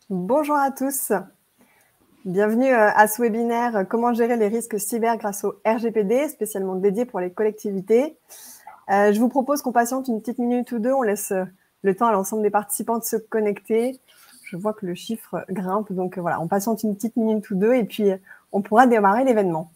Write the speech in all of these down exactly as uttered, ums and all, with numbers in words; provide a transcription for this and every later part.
Bonjour à tous, bienvenue à ce webinaire « Comment gérer les risques cyber grâce au R G P D », spécialement dédié pour les collectivités. Euh, je vous propose qu'on patiente une petite minute ou deux, on laisse le temps à l'ensemble des participants de se connecter. Je vois que le chiffre grimpe, donc voilà, on patiente une petite minute ou deux et puis on pourra démarrer l'événement.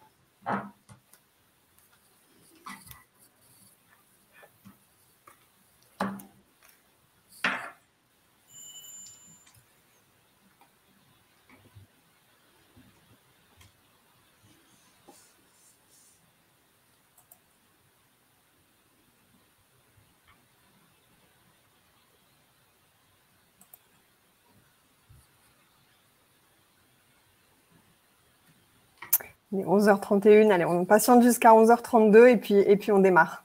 Il est onze heures trente et une, allez, on patiente jusqu'à onze heures trente-deux et puis, et puis on démarre.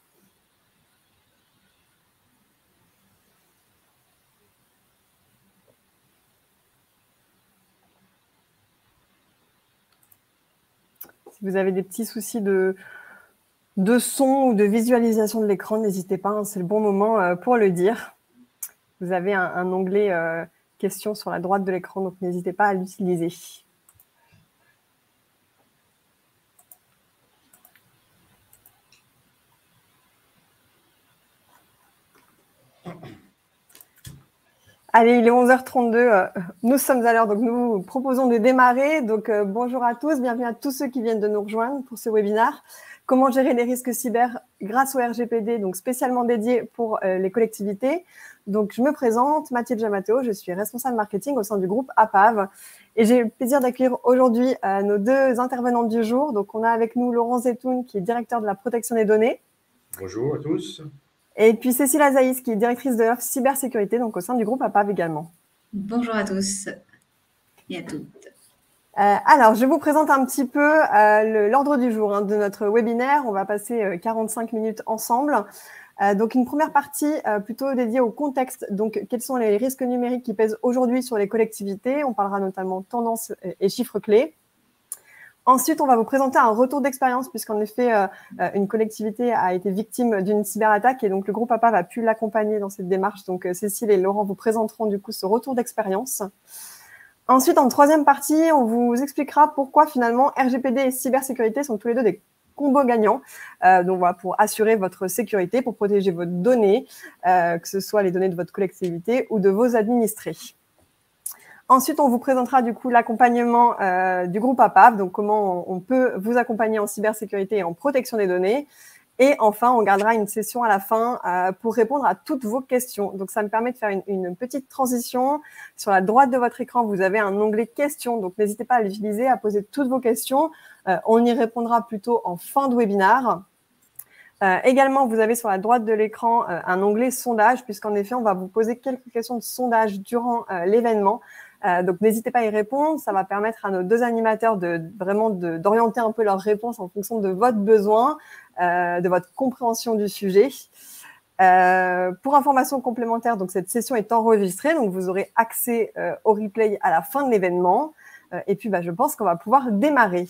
Si vous avez des petits soucis de, de son ou de visualisation de l'écran, n'hésitez pas, hein, c'est le bon moment pour le dire. Vous avez un, un onglet euh, questions sur la droite de l'écran, donc n'hésitez pas à l'utiliser. Allez, il est onze heures trente-deux, euh, nous sommes à l'heure, donc nous vous proposons de démarrer. Donc euh, bonjour à tous, bienvenue à tous ceux qui viennent de nous rejoindre pour ce webinaire. Comment gérer les risques cyber grâce au R G P D, donc spécialement dédié pour euh, les collectivités. Donc je me présente, Mathilde Jamateo, je suis responsable marketing au sein du groupe A P A V. Et j'ai le plaisir d'accueillir aujourd'hui euh, nos deux intervenants du jour. Donc on a avec nous Laurent Zetoun, qui est directeur de la protection des données. Bonjour à tous. Et puis Cécile Azaïs, qui est directrice de l'offre cybersécurité, donc au sein du groupe A P A V également. Bonjour à tous et à toutes. Euh, alors, je vous présente un petit peu euh, l'ordre du jour hein, de notre webinaire. On va passer euh, quarante-cinq minutes ensemble. Euh, donc, une première partie euh, plutôt dédiée au contexte. Donc, quels sont les risques numériques qui pèsent aujourd'hui sur les collectivités? On parlera notamment tendances et chiffres clés. Ensuite, on va vous présenter un retour d'expérience puisqu'en effet, euh, une collectivité a été victime d'une cyberattaque et donc le groupe A P A V a pu l'accompagner dans cette démarche. Donc, euh, Cécile et Laurent vous présenteront du coup ce retour d'expérience. Ensuite, en troisième partie, on vous expliquera pourquoi finalement R G P D et cybersécurité sont tous les deux des combos gagnants. Euh, donc voilà, pour assurer votre sécurité, pour protéger vos données, euh, que ce soit les données de votre collectivité ou de vos administrés. Ensuite, on vous présentera du coup l'accompagnement euh, du groupe A P A V, donc comment on peut vous accompagner en cybersécurité et en protection des données. Et enfin, on gardera une session à la fin euh, pour répondre à toutes vos questions. Donc, ça me permet de faire une, une petite transition. Sur la droite de votre écran, vous avez un onglet questions. Donc, n'hésitez pas à l'utiliser, à poser toutes vos questions. Euh, on y répondra plutôt en fin de webinaire. Euh, également, vous avez sur la droite de l'écran euh, un onglet sondage, puisqu'en effet, on va vous poser quelques questions de sondage durant euh, l'événement. Euh, donc, n'hésitez pas à y répondre. Ça va permettre à nos deux animateurs de vraiment d'orienter un peu leurs réponses en fonction de votre besoin, euh, de votre compréhension du sujet. Euh, pour information complémentaire, donc cette session est enregistrée, donc vous aurez accès euh, au replay à la fin de l'événement. Euh, et puis, bah, je pense qu'on va pouvoir démarrer.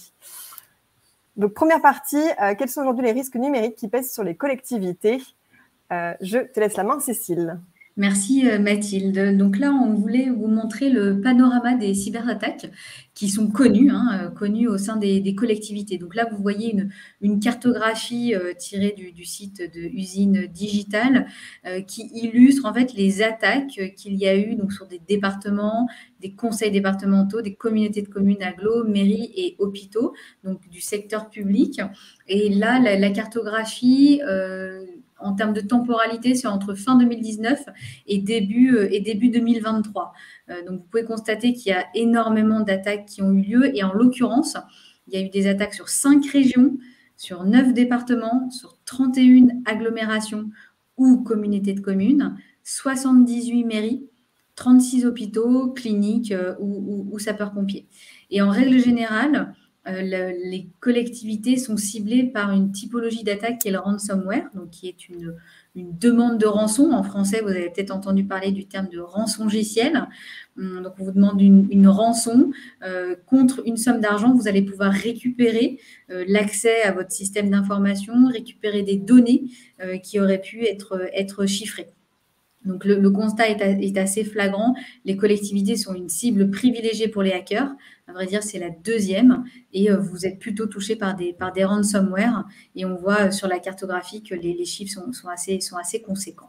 Donc, première partie, euh, quels sont aujourd'hui les risques numériques qui pèsent sur les collectivités? euh, Je te laisse la main, Cécile. Merci Mathilde. Donc là, on voulait vous montrer le panorama des cyberattaques qui sont connues, hein, connues au sein des, des collectivités. Donc là, vous voyez une, une cartographie euh, tirée du, du site de Usine Digitale euh, qui illustre en fait les attaques qu'il y a eu donc, sur des départements, des conseils départementaux, des communautés de communes, agglos, mairies et hôpitaux, donc du secteur public. Et là, la, la cartographie... Euh, en termes de temporalité, c'est entre fin deux mille dix-neuf et début, euh, et début deux mille vingt-trois. Euh, donc, vous pouvez constater qu'il y a énormément d'attaques qui ont eu lieu. Et en l'occurrence, il y a eu des attaques sur cinq régions, sur neuf départements, sur trente et une agglomérations ou communautés de communes, soixante-dix-huit mairies, trente-six hôpitaux, cliniques euh, ou, ou, ou sapeurs-pompiers. Et en règle générale, Euh, le, les collectivités sont ciblées par une typologie d'attaque qui est le ransomware, donc qui est une, une demande de rançon. En français, vous avez peut-être entendu parler du terme de rançongiciel. Donc, on vous demande une, une rançon euh, contre une somme d'argent. Vous allez pouvoir récupérer euh, l'accès à votre système d'information, récupérer des données euh, qui auraient pu être, être chiffrées. Donc, le, le constat est, a, est assez flagrant. Les collectivités sont une cible privilégiée pour les hackers. À vrai dire, c'est la deuxième. Et euh, vous êtes plutôt touché par des, par des ransomware. Et on voit euh, sur la cartographie que les, les chiffres sont, sont, assez, sont assez conséquents.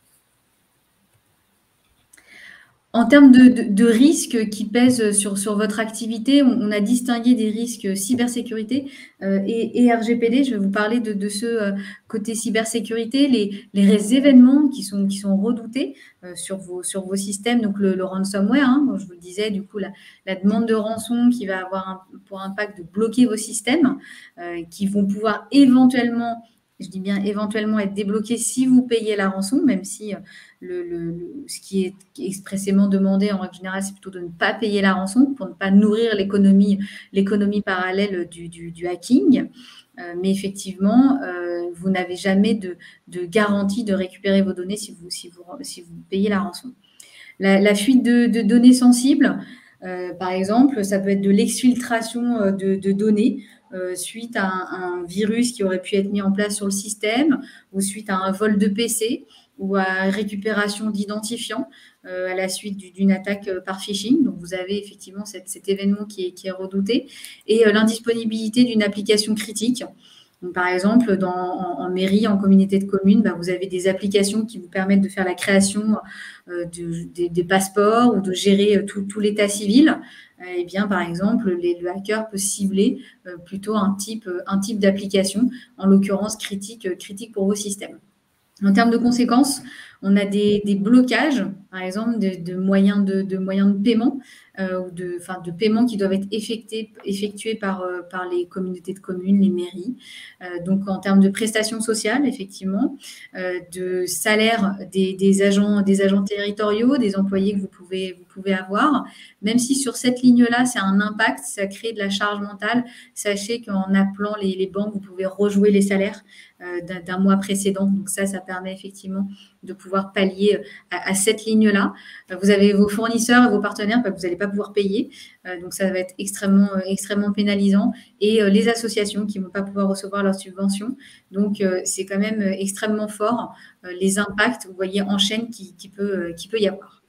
En termes de, de, de risques qui pèsent sur, sur votre activité, on, on a distingué des risques cybersécurité euh, et, et R G P D. Je vais vous parler de, de ceux euh, côté cybersécurité, les, les événements qui sont, qui sont redoutés euh, sur, vos, sur vos systèmes. Donc, le, le ransomware, hein, je vous le disais, du coup, la, la demande de rançon qui va avoir un, pour impact de bloquer vos systèmes, euh, qui vont pouvoir éventuellement, je dis bien éventuellement, être débloqués si vous payez la rançon, même si... Euh, Le, le, le, ce qui est expressément demandé en règle générale, c'est plutôt de ne pas payer la rançon pour ne pas nourrir l'économie, l'économie parallèle du, du, du hacking. Euh, mais effectivement, euh, vous n'avez jamais de, de garantie de récupérer vos données si vous, si vous, si vous payez la rançon. La, la fuite de, de données sensibles, euh, par exemple, ça peut être de l'exfiltration de, de données euh, suite à un, un virus qui aurait pu être mis en place sur le système ou suite à un vol de P C ou à récupération d'identifiants euh, à la suite d'une attaque par phishing. Donc, vous avez effectivement cette, cet événement qui est, qui est redouté. Et euh, l'indisponibilité d'une application critique. Donc, par exemple, dans, en, en mairie, en communauté de communes, bah, vous avez des applications qui vous permettent de faire la création euh, de, de, des passeports ou de gérer euh, tout, tout l'état civil. Euh, eh bien, par exemple, les, le hacker peut cibler euh, plutôt un type, un type d'application, en l'occurrence critique, critique pour vos systèmes. En termes de conséquences, on a des, des blocages, par exemple, de, de, moyens, de, de moyens de paiement euh, ou de, enfin, de paiements qui doivent être effectués, effectués par, euh, par les communautés de communes, les mairies. Euh, donc, en termes de prestations sociales, effectivement, euh, de salaire des, des, agents, des agents territoriaux, des employés que vous pouvez, vous pouvez avoir. Même si sur cette ligne-là, c'est un impact, ça crée de la charge mentale, sachez qu'en appelant les, les banques, vous pouvez rejouer les salaires d'un mois précédent. Donc ça, ça permet effectivement de pouvoir pallier à, à cette ligne-là. Vous avez vos fournisseurs et vos partenaires que vous n'allez pas pouvoir payer. Donc ça va être extrêmement, extrêmement pénalisant. Et les associations qui ne vont pas pouvoir recevoir leurs subventions. Donc c'est quand même extrêmement fort les impacts, vous voyez, en chaîne qui, qui, peut, qui peut y avoir.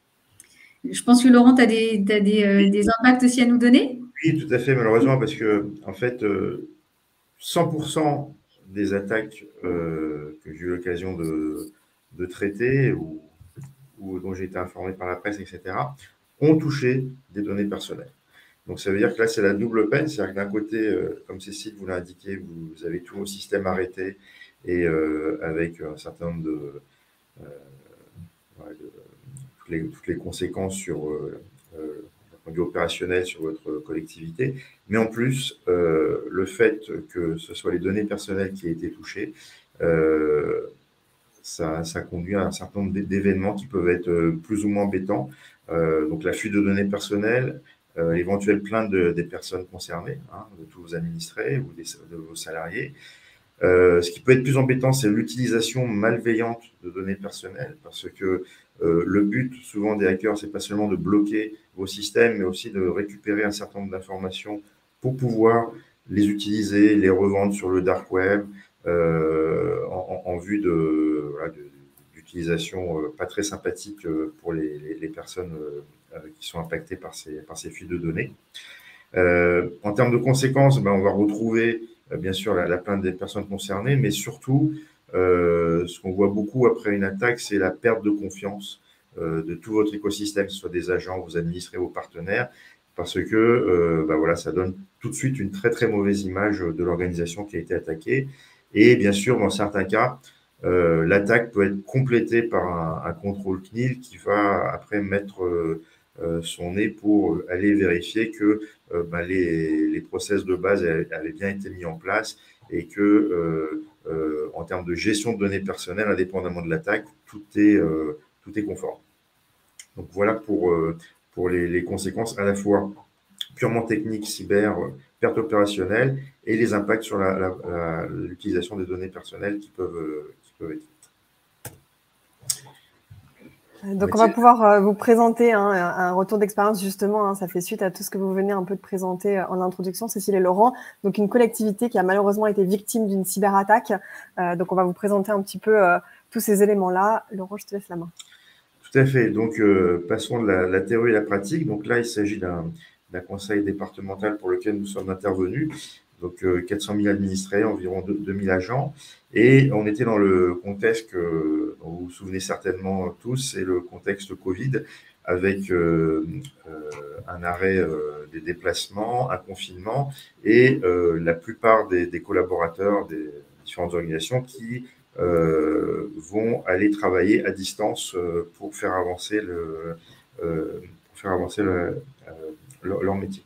Je pense que Laurent, tu as, des, t'as des, euh, des impacts aussi à nous donner? Oui, tout à fait, malheureusement, parce que en fait, cent pour cent des attaques euh, que j'ai eu l'occasion de, de traiter ou, ou dont j'ai été informé par la presse, et cetera, ont touché des données personnelles. Donc, ça veut dire que là, c'est la double peine. C'est-à-dire que d'un côté, euh, comme Cécile vous l'a indiqué, vous, vous avez tous vos systèmes arrêtés et euh, avec un certain nombre de, euh, ouais, de toutes, les, toutes les conséquences sur euh, euh, point de vue opérationnel sur votre collectivité, mais en plus, euh, le fait que ce soit les données personnelles qui aient été touchées, euh, ça, ça conduit à un certain nombre d'événements qui peuvent être plus ou moins embêtants. Euh, donc la fuite de données personnelles, euh, l'éventuelle plainte de, des personnes concernées, hein, de tous vos administrés ou des, de vos salariés. Euh, ce qui peut être plus embêtant, c'est l'utilisation malveillante de données personnelles, parce que euh, le but souvent des hackers, c'est pas seulement de bloquer vos systèmes, mais aussi de récupérer un certain nombre d'informations pour pouvoir les utiliser, les revendre sur le dark web, euh, en, en vue de, voilà, d'utilisation euh, pas très sympathique pour les, les, les personnes euh, qui sont impactées par ces, par ces fuites de données. Euh, en termes de conséquences, ben, on va retrouver bien sûr la, la plainte des personnes concernées, mais surtout, euh, ce qu'on voit beaucoup après une attaque, c'est la perte de confiance euh, de tout votre écosystème, que ce soit des agents, vos administrés, vos partenaires, parce que euh, ben voilà, ça donne tout de suite une très très mauvaise image de l'organisation qui a été attaquée. Et bien sûr, dans certains cas, euh, l'attaque peut être complétée par un, un contrôle C N I L qui va après mettre euh, euh, son nez pour aller vérifier que euh, ben, les, les process de base avaient bien été mis en place et que, euh, euh, en termes de gestion de données personnelles, indépendamment de l'attaque, tout est, euh, tout est conforme. Donc voilà pour, euh, pour les, les conséquences à la fois purement techniques, cyber, perte opérationnelle et les impacts sur l'utilisation des données personnelles qui peuvent, qui peuvent être. Donc, on va pouvoir euh, vous présenter hein, un retour d'expérience, justement. Hein, ça fait suite à tout ce que vous venez un peu de présenter en introduction, Cécile et Laurent. Donc, une collectivité qui a malheureusement été victime d'une cyberattaque. Euh, donc, on va vous présenter un petit peu euh, tous ces éléments-là. Laurent, je te laisse la main. Tout à fait. Donc, euh, passons de la, la théorie à la pratique. Donc là, il s'agit d'un d'un conseil départemental pour lequel nous sommes intervenus. Donc, euh, quatre cent mille administrés, environ deux mille agents. Et on était dans le contexte que dont vous vous souvenez certainement tous, c'est le contexte Covid, avec euh, euh, un arrêt euh, des déplacements, un confinement, et euh, la plupart des, des collaborateurs des différentes organisations qui euh, vont aller travailler à distance euh, pour faire avancer le, euh, pour faire avancer le, euh, leur, leur métier.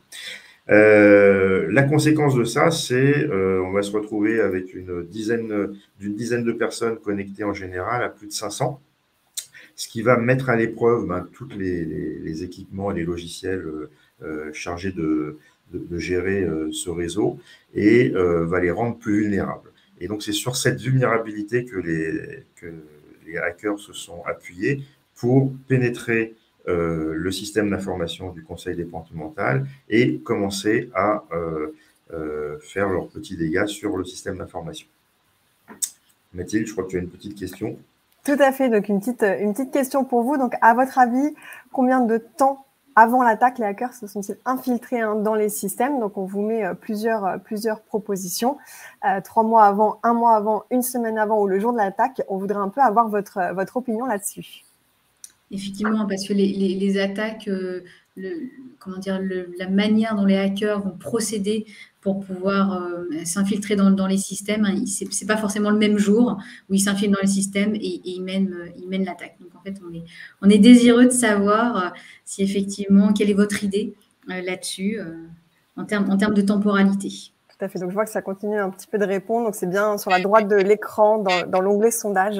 Euh, la conséquence de ça, c'est euh, on va se retrouver avec une dizaine d'une dizaine de personnes connectées en général à plus de cinq cents, ce qui va mettre à l'épreuve ben, tous les, les, les équipements et les logiciels euh, chargés de, de, de gérer euh, ce réseau et euh, va les rendre plus vulnérables. Et donc c'est sur cette vulnérabilité que les, que les hackers se sont appuyés pour pénétrer Euh, le système d'information du conseil départemental et commencer à euh, euh, faire leurs petits dégâts sur le système d'information. Mathilde, je crois que tu as une petite question. Tout à fait, donc une petite, une petite question pour vous. Donc, à votre avis, combien de temps avant l'attaque les hackers se sont-ils infiltrés hein, dans les systèmes? Donc, on vous met euh, plusieurs, euh, plusieurs propositions. Euh, trois mois avant, un mois avant, une semaine avant ou le jour de l'attaque. On voudrait un peu avoir votre, votre opinion là-dessus. Effectivement, parce que les, les, les attaques, euh, le, comment dire, le, la manière dont les hackers vont procéder pour pouvoir euh, s'infiltrer dans, dans les systèmes, hein, ce n'est pas forcément le même jour où ils s'infiltrent dans les systèmes et, et ils mènent ils mènent l'attaque. Donc en fait, on est, on est désireux de savoir euh, si effectivement, quelle est votre idée euh, là-dessus euh, en termes en termes de temporalité. Tout à fait, donc je vois que ça continue un petit peu de répondre, donc c'est bien sur la droite de l'écran dans, dans l'onglet sondage.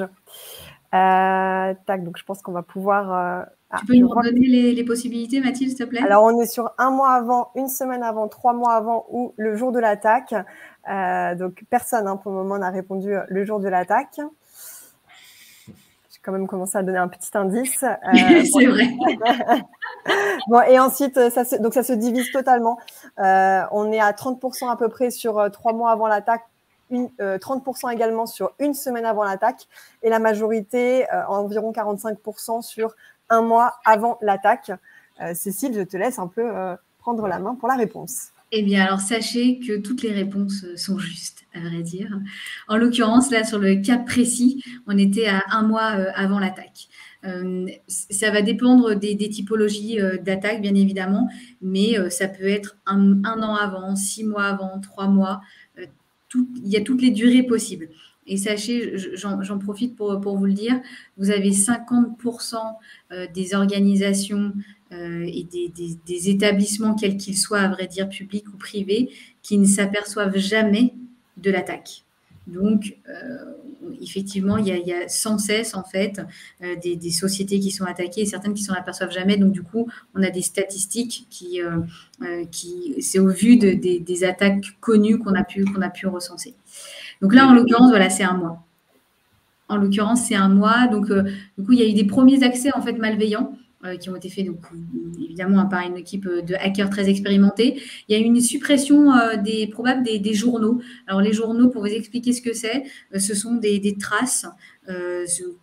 Euh, tac, donc je pense qu'on va pouvoir. Euh, tu ah, peux nous redonner que... les, les possibilités, Mathilde, s'il te plaît? Alors, on est sur un mois avant, une semaine avant, trois mois avant ou le jour de l'attaque. Euh, donc, personne hein, pour le moment n'a répondu le jour de l'attaque. J'ai quand même commencé à donner un petit indice. Euh, C'est bon. vrai. Bon, et ensuite, ça se, donc ça se divise totalement. Euh, on est à trente pour cent à peu près sur euh, trois mois avant l'attaque. Une, euh, trente pour cent également sur une semaine avant l'attaque et la majorité, euh, environ quarante-cinq pour cent sur un mois avant l'attaque. Euh, Cécile, je te laisse un peu euh, prendre la main pour la réponse. Eh bien, alors sachez que toutes les réponses sont justes, à vrai dire. En l'occurrence, là, sur le cas précis, on était à un mois euh, avant l'attaque. Euh, ça va dépendre des, des typologies euh, d'attaque, bien évidemment, mais euh, ça peut être un, un an avant, six mois avant, trois mois. Euh, tout, il y a toutes les durées possibles. Et sachez, j'en profite pour, pour vous le dire, vous avez cinquante pour cent des organisations euh, et des, des, des établissements, quels qu'ils soient, à vrai dire, publics ou privés, qui ne s'aperçoivent jamais de l'attaque. Donc, euh, effectivement, il y, a, il y a sans cesse, en fait, euh, des, des sociétés qui sont attaquées et certaines qui ne s'en aperçoivent jamais. Donc, du coup, on a des statistiques qui, euh, euh, qui c'est au vu de, des, des attaques connues qu'on a pu, qu'on a pu recenser. Donc là, en l'occurrence, voilà, c'est un mois. En l'occurrence, c'est un mois. Donc, euh, du coup, il y a eu des premiers accès, en fait, malveillants euh, qui ont été faits, donc, évidemment, par une équipe de hackers très expérimentés. Il y a eu une suppression euh, des, probable des, des journaux. Alors, les journaux, pour vous expliquer ce que c'est, euh, ce sont des, des traces euh,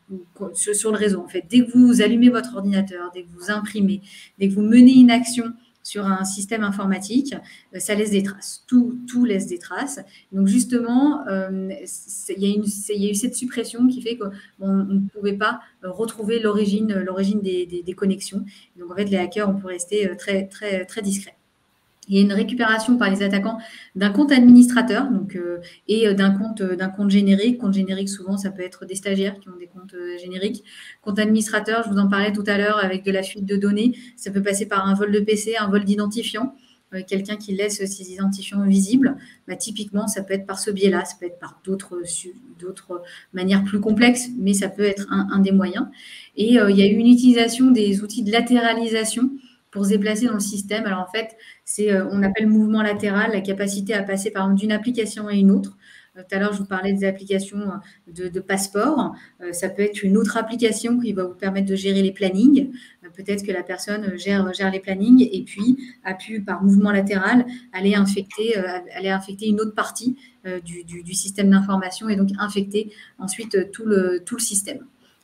sur, sur le réseau, en fait. Dès que vous allumez votre ordinateur, dès que vous imprimez, dès que vous menez une action sur un système informatique, ça laisse des traces. Tout, tout laisse des traces. Donc, justement, euh, il y a une, il y a eu cette suppression qui fait qu'on bon, ne pouvait pas retrouver l'origine l'origine des, des, des connexions. Donc, en fait, les hackers, on peut rester très, très, très discrets. Il y a une récupération par les attaquants d'un compte administrateur donc, euh, et d'un compte, d'un compte générique. Compte générique, souvent, ça peut être des stagiaires qui ont des comptes euh, génériques. Compte administrateur, je vous en parlais tout à l'heure, avec de la fuite de données. Ça peut passer par un vol de P C, un vol d'identifiant. Euh, quelqu'un qui laisse ses identifiants visibles. Bah, typiquement, ça peut être par ce biais-là. Ça peut être par d'autres d'autres manières plus complexes, mais ça peut être un, un des moyens. Et euh, il y a eu une utilisation des outils de latéralisation pour se déplacer dans le système. Alors, en fait, c'est, euh, on appelle mouvement latéral, la capacité à passer, par exemple, d'une application à une autre. Euh, tout à l'heure, je vous parlais des applications de, de passeport. Euh, ça peut être une autre application qui va vous permettre de gérer les plannings. Euh, peut-être que la personne gère, gère les plannings et puis a pu, par mouvement latéral, aller infecter, euh, aller infecter une autre partie euh, du, du, du système d'information et donc infecter ensuite tout le, tout le système.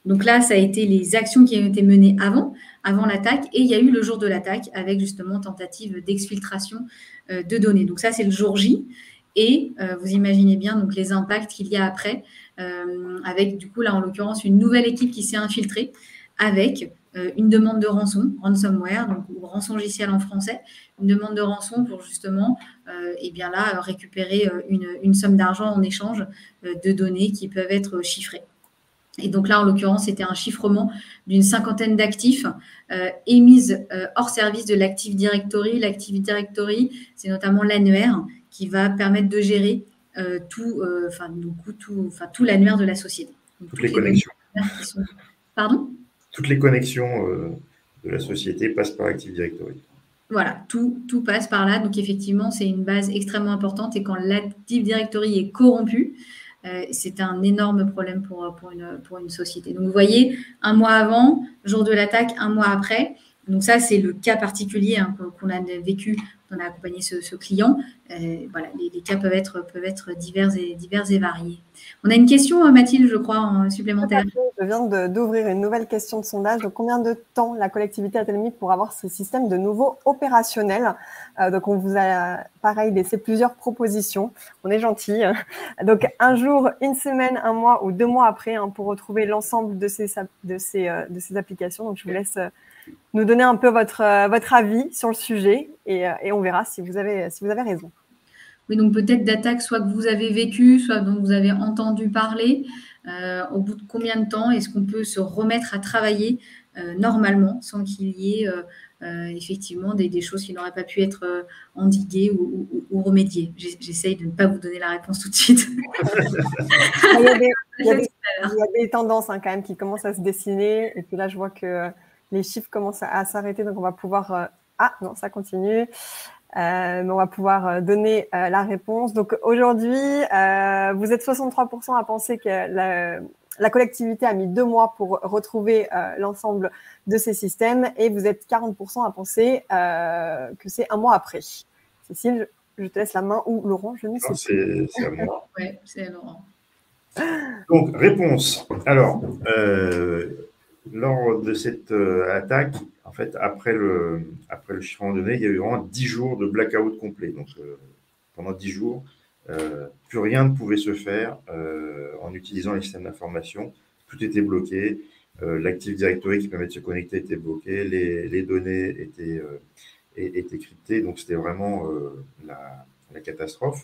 Donc là, ça a été les actions qui ont été menées avant, avant l'attaque, et il y a eu le jour de l'attaque avec justement tentative d'exfiltration euh, de données. Donc ça, c'est le jour J. Et euh, vous imaginez bien donc les impacts qu'il y a après, euh, avec du coup là en l'occurrence une nouvelle équipe qui s'est infiltrée avec euh, une demande de rançon, ransomware, donc ou rançongiciel en français, une demande de rançon pour justement euh, et bien là récupérer euh, une, une somme d'argent en échange euh, de données qui peuvent être chiffrées. Et donc là, en l'occurrence, c'était un chiffrement d'une cinquantaine d'actifs euh, émises euh, hors service de l'Active Directory. L'Active Directory, c'est notamment l'annuaire qui va permettre de gérer euh, tout, euh, enfin, donc, tout, enfin, tout l'annuaire de la société. Donc, toutes, toutes les connexions. Qui sont... Pardon ? Toutes les connexions euh, de la société passent par Active Directory. Voilà, tout, tout passe par là. Donc, effectivement, c'est une base extrêmement importante. Et quand l'Active Directory est corrompu, euh, c'est un énorme problème pour, pour, une, pour une société. Donc, vous voyez, un mois avant, jour de l'attaque, un mois après. Donc, ça, c'est le cas particulier hein, qu'on a vécu, on a accompagné ce, ce client. Euh, voilà, les, les cas peuvent être, peuvent être divers, et, divers et variés. On a une question, Mathilde, je crois, en supplémentaire. Je viens d'ouvrir une nouvelle question de sondage. Donc, combien de temps la collectivité a-t-elle mis pour avoir ce système de nouveau opérationnel? euh, Donc, on vous a, pareil, laissé plusieurs propositions. On est gentil. Donc, un jour, une semaine, un mois ou deux mois après hein, pour retrouver l'ensemble de ces, de, ces, de ces applications. Donc, je vous laisse nous donner un peu votre, votre avis sur le sujet et, et on verra si vous avez, si vous avez raison. Oui, donc peut-être d'attaques soit que vous avez vécu, soit dont vous avez entendu parler. Euh, au bout de combien de temps est-ce qu'on peut se remettre à travailler euh, normalement sans qu'il y ait euh, euh, effectivement des, des choses qui n'auraient pas pu être euh, endiguées ou, ou, ou remédiées? J'essaye de ne pas vous donner la réponse tout de suite. il, y a des, il, y a des, il y a des tendances hein, quand même qui commencent à se dessiner. Et puis là, je vois que les chiffres commencent à, à s'arrêter. Donc, on va pouvoir… Euh... Ah, non, ça continue. Euh, mais on va pouvoir donner euh, la réponse. Donc aujourd'hui, euh, vous êtes soixante-trois pour cent à penser que la, la collectivité a mis deux mois pour retrouver euh, l'ensemble de ces systèmes et vous êtes quarante pour cent à penser euh, que c'est un mois après. Cécile, je, je te laisse la main ou Laurent, je ne sais pas. C'est à moi. Oui, c'est à Laurent. Donc, réponse. Alors, euh, lors de cette euh, attaque, en fait, après le, après le chiffrement de données, il y a eu vraiment dix jours de blackout complet. Donc, euh, pendant dix jours, euh, plus rien ne pouvait se faire euh, en utilisant les systèmes d'information. Tout était bloqué. Euh, L'Active Directory qui permet de se connecter était bloqué. Les, les données étaient, euh, étaient cryptées. Donc, c'était vraiment euh, la, la catastrophe.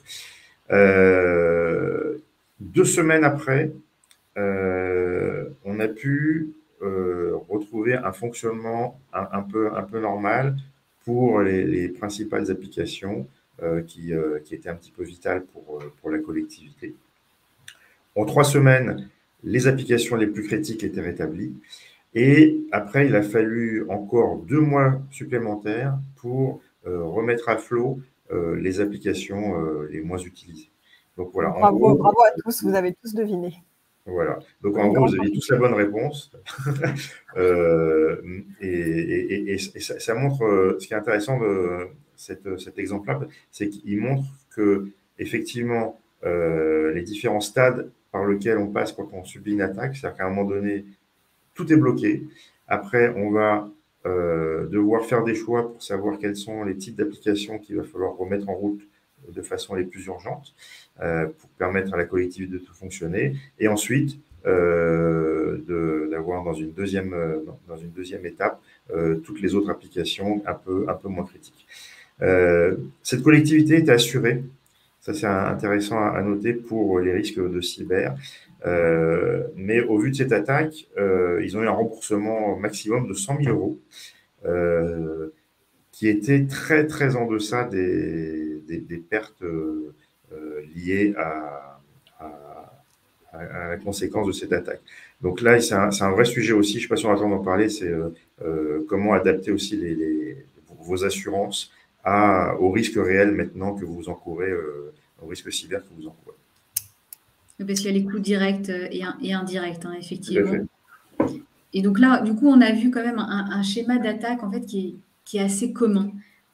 Euh, deux semaines après, euh, on a pu Euh, retrouver un fonctionnement un, un, peu, un peu normal pour les, les principales applications euh, qui, euh, qui étaient un petit peu vitales pour, pour la collectivité. En trois semaines, les applications les plus critiques étaient rétablies. Et après, il a fallu encore deux mois supplémentaires pour euh, remettre à flot euh, les applications euh, les moins utilisées. Donc voilà. Bravo, en gros, bravo à tous, vous avez tous deviné. Voilà. Donc, en gros, vous avez tous la bonne réponse. euh, et, et, et, et ça, ça montre, ce qui est intéressant de cette, cet exemple-là, c'est qu'il montre que, effectivement, euh, les différents stades par lesquels on passe quand on subit une attaque, c'est-à-dire qu'à un moment donné, tout est bloqué. Après, on va euh, devoir faire des choix pour savoir quels sont les types d'applications qu'il va falloir remettre en route de façon les plus urgentes euh, pour permettre à la collectivité de tout fonctionner. Et ensuite, euh, d'avoir dans une deuxième, euh, dans une deuxième étape euh, toutes les autres applications un peu, un peu moins critiques. Euh, cette collectivité est assurée, ça c'est intéressant à, à noter pour les risques de cyber, euh, mais au vu de cette attaque, euh, ils ont eu un remboursement maximum de cent mille euros, euh, qui était très très en deçà des, des, des pertes euh, liées à, à, à la conséquence de cette attaque. Donc là, c'est un, un vrai sujet aussi, je ne sais pas si on a le temps d'en parler, c'est euh, comment adapter aussi les, les, vos assurances à, aux risques réels maintenant que vous encourez, euh, aux risques cyber que vous encourez. Parce qu'il y a les coûts directs et, et indirects, hein, effectivement. Et donc là, du coup, on a vu quand même un, un schéma d'attaque en fait qui est, qui est assez commun.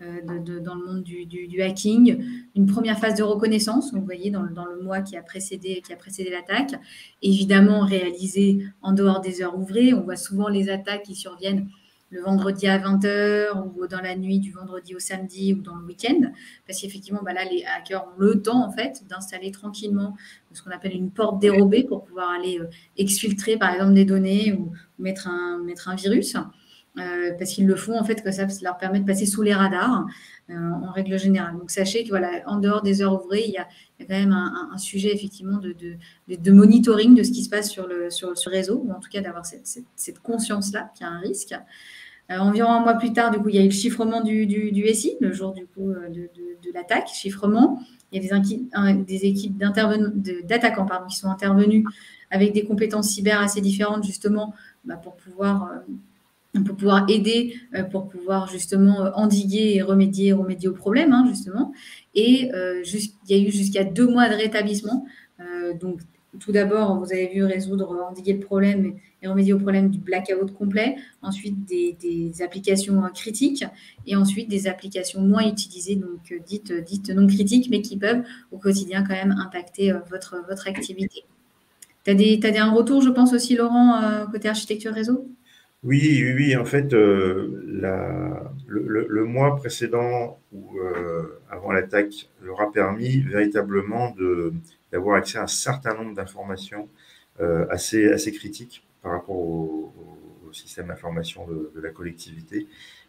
de, de, dans le monde du, du, du hacking. Une première phase de reconnaissance, donc vous voyez, dans le, dans le mois qui a précédé, qui a précédé l'attaque, évidemment réalisée en dehors des heures ouvrées. On voit souvent les attaques qui surviennent le vendredi à vingt heures ou dans la nuit du vendredi au samedi ou dans le week-end, parce qu'effectivement, bah là, les hackers ont le temps, en fait, d'installer tranquillement ce qu'on appelle une porte dérobée pour pouvoir aller euh, exfiltrer, par exemple, des données ou mettre un, mettre un virus, euh, parce qu'ils le font, en fait, que ça, ça leur permet de passer sous les radars, euh, en règle générale. Donc, sachez que, voilà, en dehors des heures ouvrées, il y a, il y a quand même un, un, un sujet, effectivement, de, de, de, de monitoring de ce qui se passe sur le, sur, sur le réseau, ou en tout cas d'avoir cette, cette, cette conscience-là qu'il y a un risque. Euh, environ un mois plus tard, du coup, il y a eu le chiffrement du, du, du S I, le jour du coup de, de, de l'attaque, chiffrement. Il y a des, un, des équipes d'attaquants pardon, qui sont intervenus avec des compétences cyber assez différentes, justement, bah, pour pouvoir, euh, pour pouvoir aider, euh, pour pouvoir justement endiguer et remédier, remédier aux problèmes, hein, justement. Et euh, juste, il y a eu jusqu'à deux mois de rétablissement. Euh, donc, tout d'abord, vous avez vu résoudre, endiguer le problème et, et remédier au problème du blackout complet. Ensuite, des, des applications critiques et ensuite des applications moins utilisées, donc dites, dites non critiques, mais qui peuvent au quotidien quand même impacter votre, votre activité. Tu as des, t'as des, un retour, je pense aussi, Laurent, euh, côté architecture réseau? Oui, oui, oui. En fait, euh, la, le, le, le mois précédent ou euh, avant l'attaque leur a permis véritablement de, d'avoir accès à un certain nombre d'informations euh, assez, assez critiques par rapport au, au système d'information de, de la collectivité.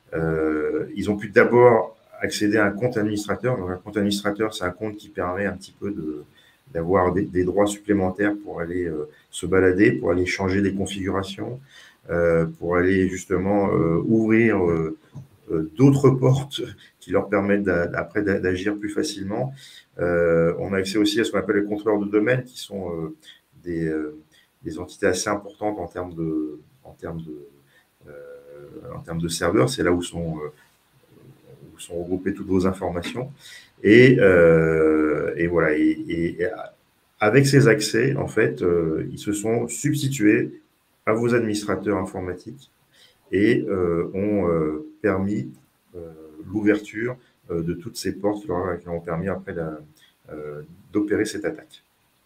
Euh, ils ont pu d'abord accéder à un compte administrateur. Donc, un compte administrateur, c'est un compte qui permet un petit peu de, d'avoir des, des droits supplémentaires pour aller euh, se balader, pour aller changer des configurations. Euh, pour aller justement euh, ouvrir euh, euh, d'autres portes qui leur permettent après d'agir plus facilement. Euh, on a accès aussi à ce qu'on appelle les contrôleurs de domaine, qui sont euh, des, euh, des entités assez importantes en termes de, en termes de, euh, en termes de serveurs. C'est là où sont, euh, où sont regroupées toutes vos informations. Et, euh, et voilà. Et, et, et avec ces accès, en fait, euh, ils se sont substitués à vos administrateurs informatiques et euh, ont euh, permis euh, l'ouverture euh, de toutes ces portes qui leur, qui leur ont permis après euh, d'opérer cette attaque.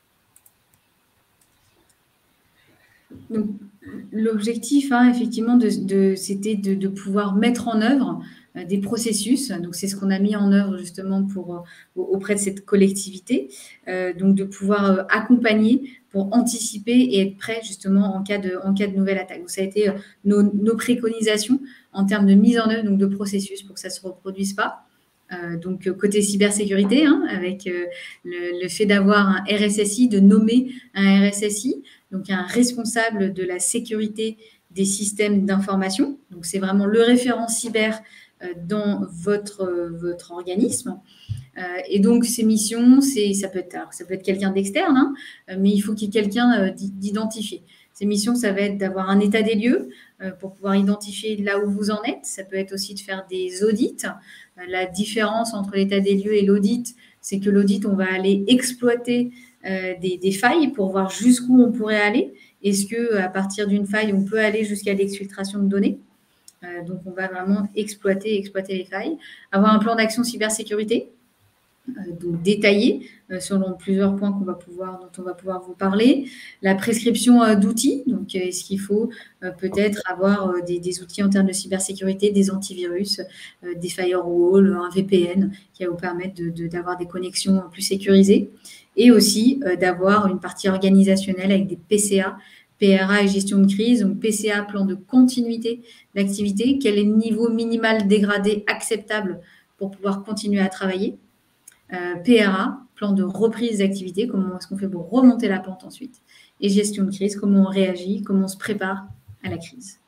Donc, l'objectif, hein, effectivement, de, de, c'était de, de pouvoir mettre en œuvre euh, des processus. Donc, c'est ce qu'on a mis en œuvre justement pour, euh, auprès de cette collectivité. Euh, donc, de pouvoir euh, accompagner pour anticiper et être prêt justement en cas de, en cas de nouvelle attaque. Donc, ça a été euh, nos, nos préconisations en termes de mise en œuvre donc de processus pour que ça ne se reproduise pas. Euh, donc, côté cybersécurité, hein, avec euh, le, le fait d'avoir un R S S I, de nommer un R S S I, donc un responsable de la sécurité des systèmes d'information. Donc, c'est vraiment le référent cyber euh, dans votre, euh, votre organisme. Euh, et donc, ces missions, c'est, ça peut être, alors, ça peut être quelqu'un d'externe, hein, mais il faut qu'il y ait quelqu'un euh, d'identifié. Ces missions, ça va être d'avoir un état des lieux euh, pour pouvoir identifier là où vous en êtes. Ça peut être aussi de faire des audits. Euh, la différence entre l'état des lieux et l'audit, c'est que l'audit, on va aller exploiter euh, des, des failles pour voir jusqu'où on pourrait aller. Est-ce qu'à partir d'une faille, on peut aller jusqu'à l'exfiltration de données? euh, Donc, on va vraiment exploiter, exploiter les failles. Avoir un plan d'action cybersécurité. Donc détaillé euh, selon plusieurs points qu'on va pouvoir, dont on va pouvoir vous parler. La prescription euh, d'outils, donc euh, est-ce qu'il faut euh, peut-être avoir euh, des, des outils en termes de cybersécurité, des antivirus, euh, des firewalls, un V P N qui va vous permettre de, de, d'avoir des connexions plus sécurisées et aussi euh, d'avoir une partie organisationnelle avec des P C A, P R A et gestion de crise. Donc P C A, plan de continuité d'activité, quel est le niveau minimal dégradé acceptable pour pouvoir continuer à travailler. Euh, P R A, plan de reprise d'activité, comment est-ce qu'on fait pour remonter la pente ensuite, et gestion de crise, comment on réagit, comment on se prépare à la crise.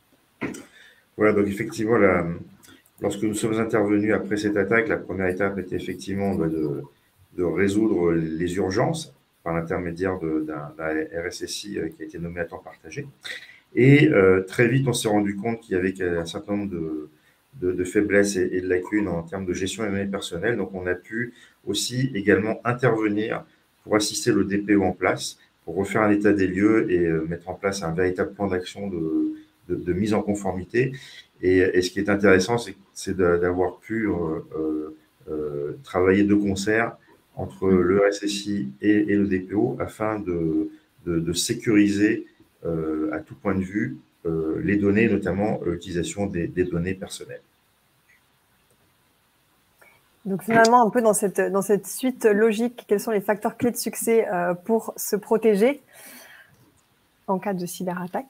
Voilà, donc effectivement, la, lorsque nous sommes intervenus après cette attaque, la première étape était effectivement de, de résoudre les urgences par l'intermédiaire d'un R S S I qui a été nommé à temps partagé. Et euh, très vite, on s'est rendu compte qu'il y avait un certain nombre de De, de faiblesses et, et de lacunes en termes de gestion des données personnelles. Donc, on a pu aussi également intervenir pour assister le D P O en place, pour refaire un état des lieux et euh, mettre en place un véritable plan d'action de, de, de mise en conformité. Et, et ce qui est intéressant, c'est d'avoir pu euh, euh, travailler de concert entre le R S S I et, et le D P O afin de, de, de sécuriser euh, à tout point de vue euh, les données, notamment l'utilisation des, des données personnelles. Donc finalement, un peu dans cette, dans cette suite logique, quels sont les facteurs clés de succès euh, pour se protéger en cas de cyberattaque?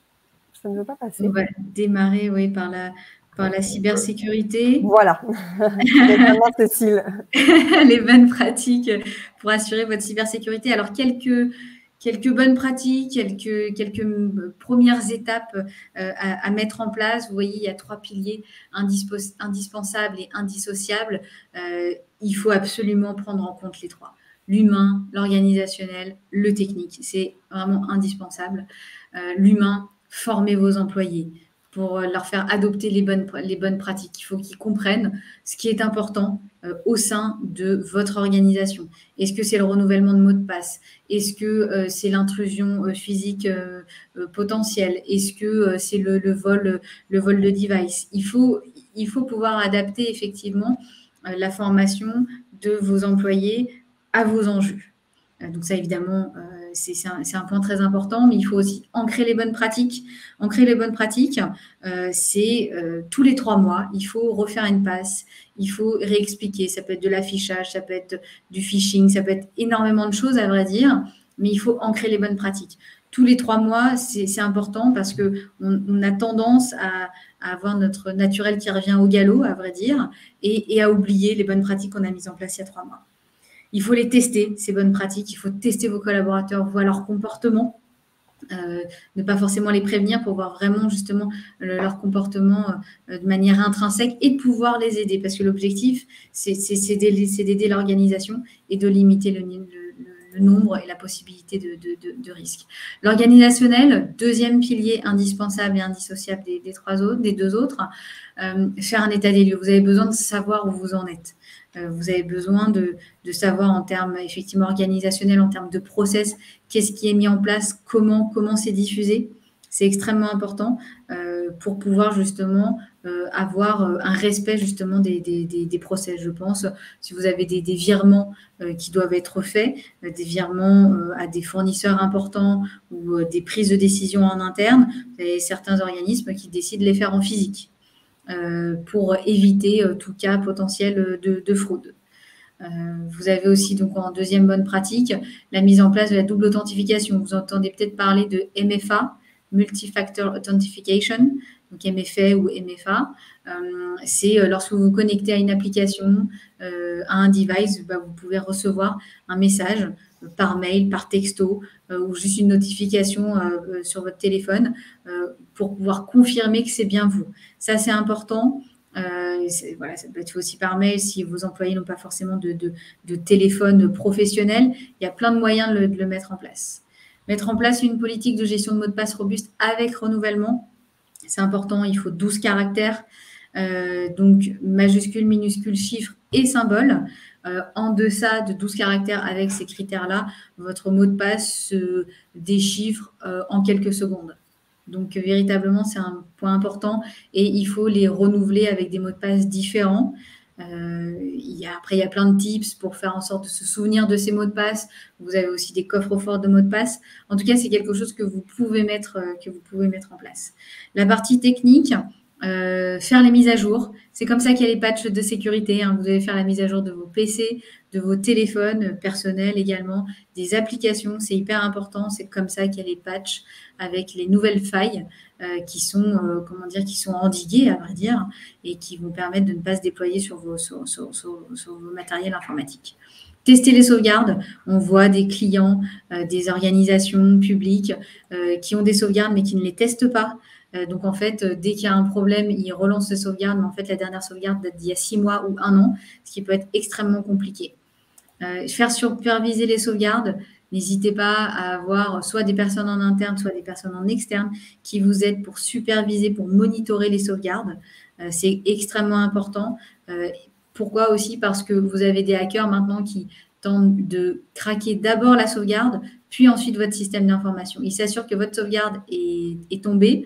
Ça ne veut pas passer. On va démarrer, oui, par la, par la cybersécurité. Voilà. Maintenant, Cécile. Les bonnes pratiques pour assurer votre cybersécurité. Alors, quelques, quelques bonnes pratiques, quelques, quelques premières étapes euh, à, à mettre en place. Vous voyez, il y a trois piliers indispensables et indissociables. Euh, il faut absolument prendre en compte les trois. L'humain, l'organisationnel, le technique. C'est vraiment indispensable. Euh, L'humain, formez vos employés pour leur faire adopter les bonnes, les bonnes pratiques. Il faut qu'ils comprennent ce qui est important euh, au sein de votre organisation. Est-ce que c'est le renouvellement de mots de passe? Est-ce que euh, c'est l'intrusion euh, physique euh, euh, potentielle? Est-ce que euh, c'est le, le, vol, le vol de device? Il faut, il faut pouvoir adapter effectivement euh, la formation de vos employés à vos enjeux. Euh, donc ça, évidemment, euh, c'est un, un point très important, mais il faut aussi ancrer les bonnes pratiques. Ancrer les bonnes pratiques, euh, c'est euh, tous les trois mois, il faut refaire une passe, il faut réexpliquer. Ça peut être de l'affichage, ça peut être du phishing, ça peut être énormément de choses à vrai dire, mais il faut ancrer les bonnes pratiques. Tous les trois mois, c'est important parce qu'on on a tendance à, à avoir notre naturel qui revient au galop, à vrai dire, et, et à oublier les bonnes pratiques qu'on a mises en place il y a trois mois. Il faut les tester, ces bonnes pratiques. Il faut tester vos collaborateurs, voir leur comportement. Euh, ne pas forcément les prévenir pour voir vraiment justement le, leur comportement euh, de manière intrinsèque et de pouvoir les aider. Parce que l'objectif, c'est d'aider l'organisation et de limiter le, le, le nombre et la possibilité de, de, de, de risques. L'organisationnel, deuxième pilier indispensable et indissociable des, des, trois autres, des deux autres, euh, faire un état des lieux. Vous avez besoin de savoir où vous en êtes. Vous avez besoin de, de savoir en termes effectivement organisationnels, en termes de process, qu'est-ce qui est mis en place, comment comment c'est diffusé. C'est extrêmement important euh, pour pouvoir justement euh, avoir un respect justement des, des, des, des process. Je pense, si vous avez des, des virements euh, qui doivent être faits, euh, des virements euh, à des fournisseurs importants ou euh, des prises de décision en interne, vous avez certains organismes qui décident de les faire en physique. Euh, pour éviter euh, tout cas potentiel de, de fraude. Euh, vous avez aussi donc en deuxième bonne pratique la mise en place de la double authentification. Vous entendez peut-être parler de M F A, Multi-Factor Authentication, donc M F A ou M F A. Euh, C'est euh, lorsque vous vous connectez à une application, euh, à un device, bah, vous pouvez recevoir un message euh, par mail, par texto, euh, ou juste une notification euh, sur votre téléphone euh, pour pouvoir confirmer que c'est bien vous. Ça, c'est important. Euh, voilà, ça peut être fait aussi par mail si vos employés n'ont pas forcément de, de, de téléphone professionnel. Il y a plein de moyens de le, de le mettre en place. Mettre en place une politique de gestion de mots de passe robuste avec renouvellement, c'est important. Il faut douze caractères, euh, donc majuscules, minuscules, chiffres et symboles. Euh, en deçà de douze caractères avec ces critères-là, votre mot de passe se déchiffre euh, en quelques secondes. Donc, euh, véritablement, c'est un point important et il faut les renouveler avec des mots de passe différents. Euh, il y a, après, il y a plein de tips pour faire en sorte de se souvenir de ces mots de passe. Vous avez aussi des coffres forts de mots de passe. En tout cas, c'est quelque chose que vous pouvez mettre, euh, que vous pouvez mettre en place. La partie technique, euh, faire les mises à jour. C'est comme ça qu'il y a les patchs de sécurité. Hein. Vous devez faire la mise à jour de vos P C, de vos téléphones personnels également, des applications. C'est hyper important. C'est comme ça qu'il y a les patchs avec les nouvelles failles euh, qui sont, euh, comment dire, qui sont endiguées, à vrai dire, et qui vont permettre de ne pas se déployer sur vos, sur, sur, sur, sur vos matériels informatiques. Tester les sauvegardes. On voit des clients, euh, des organisations publiques euh, qui ont des sauvegardes mais qui ne les testent pas. Euh, donc, en fait, euh, dès qu'il y a un problème, ils relancent les sauvegardes, mais en fait, la dernière sauvegarde date d'il y a six mois ou un an, ce qui peut être extrêmement compliqué. Euh, faire superviser les sauvegardes. N'hésitez pas à avoir soit des personnes en interne, soit des personnes en externe qui vous aident pour superviser, pour monitorer les sauvegardes. Euh, c'est extrêmement important. Euh, pourquoi aussi? Parce que vous avez des hackers maintenant qui tentent de craquer d'abord la sauvegarde, puis ensuite votre système d'information. Ils s'assurent que votre sauvegarde est, est tombée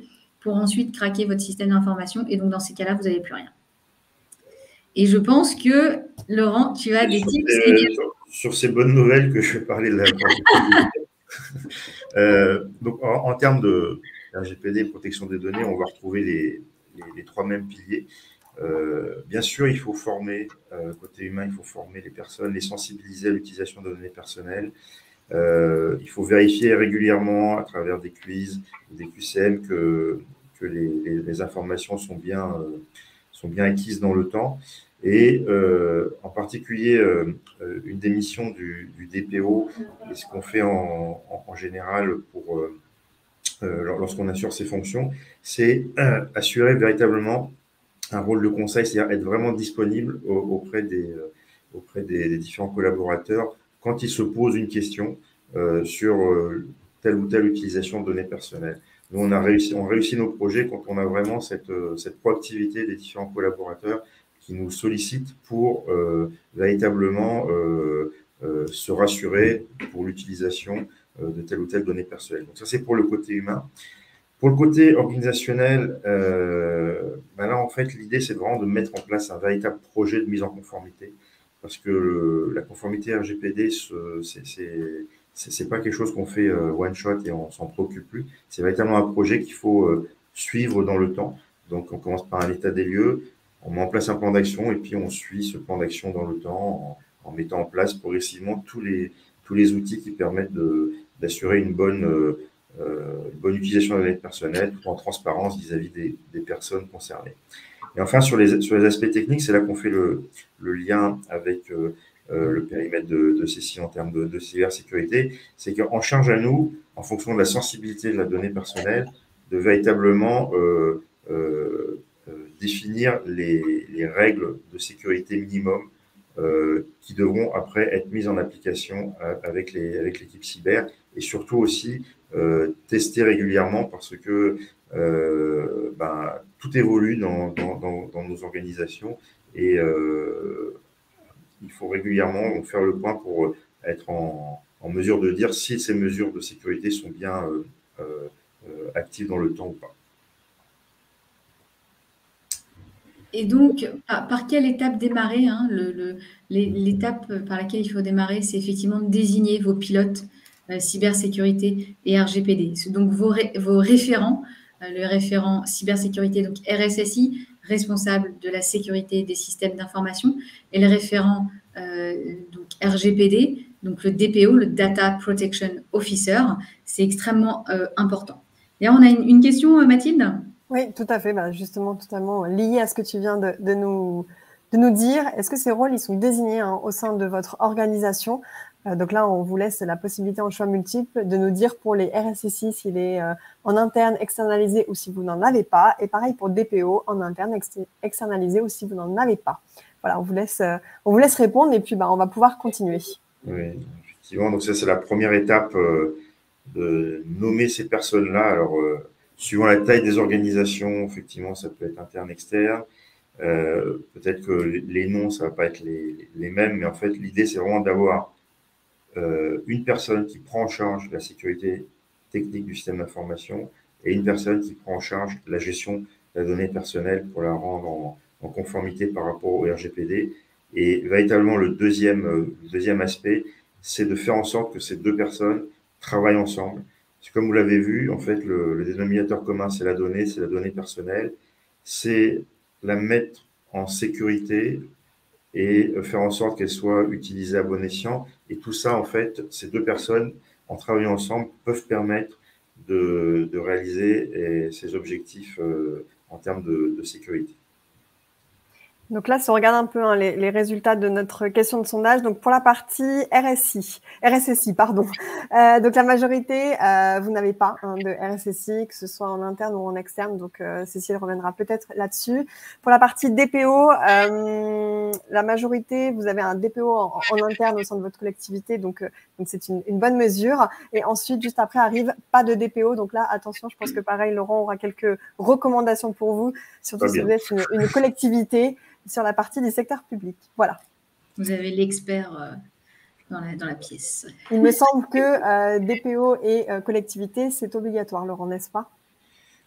pour ensuite craquer votre système d'information. Et donc, dans ces cas-là, vous n'avez plus rien. Et je pense que, Laurent, tu as des sur tips. Ces, sur, sur ces bonnes nouvelles que je vais parler de la euh, donc, en, en termes de R G P D, protection des données, on va retrouver les, les, les trois mêmes piliers. Euh, bien sûr, il faut former, euh, côté humain, il faut former les personnes, les sensibiliser à l'utilisation de données personnelles. Euh, il faut vérifier régulièrement à travers des quiz, des Q C M que, que les, les, les informations sont bien, euh, sont bien acquises dans le temps. Et euh, en particulier, euh, une des missions du, du D P O, et ce qu'on fait en, en, en général pour, euh, lorsqu'on assure ces fonctions, c'est euh, assurer véritablement un rôle de conseil, c'est-à-dire être vraiment disponible auprès des, auprès des, des différents collaborateurs quand ils se posent une question euh, sur euh, telle ou telle utilisation de données personnelles. Nous, on a réussi, on réussit nos projets quand on a vraiment cette, cette proactivité des différents collaborateurs qui nous sollicitent pour euh, véritablement euh, euh, se rassurer pour l'utilisation euh, de telle ou telle donnée personnelle. Donc ça, c'est pour le côté humain. Pour le côté organisationnel, euh, ben là, en fait, l'idée, c'est vraiment de mettre en place un véritable projet de mise en conformité. Parce que le, la conformité R G P D, ce n'est pas quelque chose qu'on fait euh, one shot et on s'en préoccupe plus. C'est véritablement un projet qu'il faut euh, suivre dans le temps. Donc, on commence par un état des lieux, on met en place un plan d'action et puis on suit ce plan d'action dans le temps en, en mettant en place progressivement tous les, tous les outils qui permettent d'assurer une bonne... Euh, Euh, une bonne utilisation de la donnée personnelle, tout en transparence vis-à-vis des, des personnes concernées. Et enfin, sur les, sur les aspects techniques, c'est là qu'on fait le, le lien avec euh, euh, le périmètre de, de Cécile en termes de, de cybersécurité. C'est qu'en charge à nous, en fonction de la sensibilité de la donnée personnelle, de véritablement euh, euh, euh, définir les, les règles de sécurité minimum euh, qui devront après être mises en application avec les, avec l'équipe cyber et surtout aussi Euh, tester régulièrement parce que euh, ben, tout évolue dans, dans, dans, dans nos organisations et euh, il faut régulièrement faire le point pour être en, en mesure de dire si ces mesures de sécurité sont bien euh, euh, actives dans le temps ou pas. Et donc, par, par quelle étape démarrer hein, le, le, l'étape par laquelle il faut démarrer, c'est effectivement de désigner vos pilotes euh, cybersécurité et R G P D. Donc, vos, ré, vos référents, euh, le référent cybersécurité, donc R S S I, responsable de la sécurité des systèmes d'information, et le référent euh, donc R G P D, donc le D P O, le Data Protection Officer. C'est extrêmement euh, important. Et là, on a une, une question, Mathilde ? Oui, tout à fait. Bah, justement, totalement lié à ce que tu viens de, de, nous, de nous dire. Est-ce que ces rôles, ils sont désignés hein, au sein de votre organisation ? euh, Donc là, on vous laisse la possibilité en choix multiple de nous dire pour les R S S I s'il est euh, en interne, externalisé ou si vous n'en avez pas. Et pareil pour D P O, en interne, ex externalisé ou si vous n'en avez pas. Voilà, on vous laisse, euh, on vous laisse répondre et puis bah, on va pouvoir continuer. Oui, effectivement. Donc ça, c'est la première étape euh, de nommer ces personnes-là. Alors, euh, suivant la taille des organisations, effectivement, ça peut être interne, externe. Euh, peut-être que les noms, ça va pas être les, les mêmes, mais en fait, l'idée, c'est vraiment d'avoir euh, une personne qui prend en charge la sécurité technique du système d'information et une personne qui prend en charge la gestion de la donnée personnelle pour la rendre en, en conformité par rapport au R G P D. Et véritablement, le deuxième, le deuxième aspect, c'est de faire en sorte que ces deux personnes travaillent ensemble. Parce que comme vous l'avez vu, en fait, le, le dénominateur commun, c'est la donnée, c'est la donnée personnelle. C'est la mettre en sécurité et faire en sorte qu'elle soit utilisée à bon escient. Et tout ça, en fait, ces deux personnes, en travaillant ensemble, peuvent permettre de, de réaliser ces objectifs euh, en termes de, de sécurité. Donc là, si on regarde un peu hein, les, les résultats de notre question de sondage, donc pour la partie R S I, R S S I, pardon. Euh, donc la majorité, euh, vous n'avez pas hein, de R S S I, que ce soit en interne ou en externe. Donc euh, Cécile reviendra peut-être là-dessus. Pour la partie D P O, euh, la majorité, vous avez un D P O en, en interne au sein de votre collectivité, donc euh, donc c'est une, une bonne mesure. Et ensuite, juste après arrive pas de D P O. Donc là, attention, je pense que pareil, Laurent aura quelques recommandations pour vous, surtout si vous êtes une, une collectivité sur la partie du secteur public. Voilà. Vous avez l'expert euh, dans, la, dans la pièce. Il me semble que euh, D P O et euh, collectivité, c'est obligatoire, Laurent, n'est-ce pas?